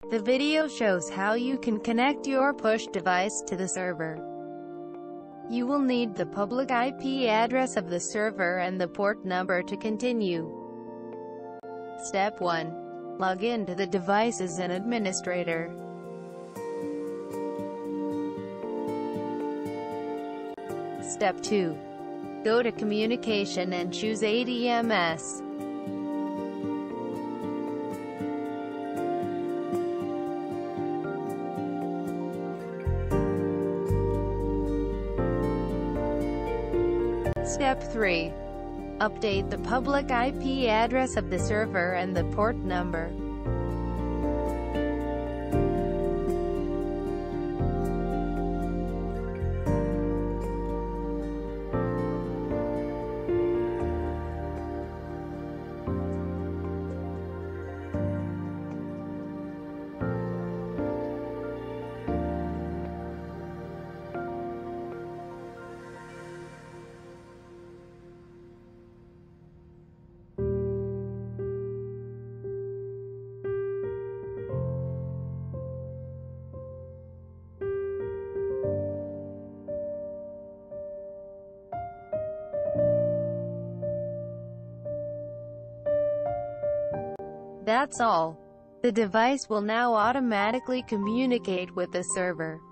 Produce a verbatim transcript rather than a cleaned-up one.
The video shows how you can connect your push device to the server. You will need the public I P address of the server and the port number to continue. Step one. Log in to the device as an administrator. Step two. Go to Communication and choose A D M S. Step three. Update the public I P address of the server and the port number. That's all. The device will now automatically communicate with the server.